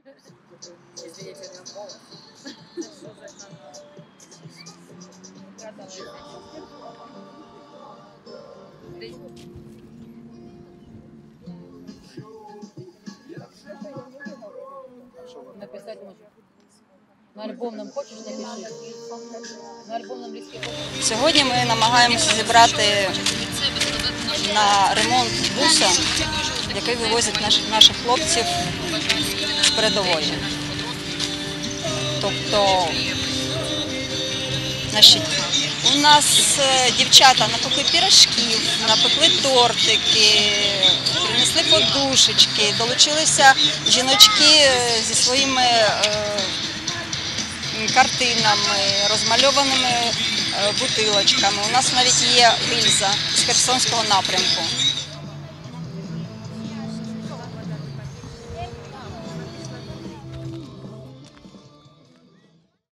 Извините, у меня голос. Написать можно. На альбомном хочешь напиши? На альбомном листі хочеш? Сьогодні ми намагаємося зібрати на ремонт буса, який вивозить наших хлопців з передової. Тобто, у нас дівчата напекли пірожків, напекли тортики, принесли подушечки, долучилися жіночки зі своїми картинами, розмальованими бутилочками. У нас навіть є гільза з Херсонського напрямку.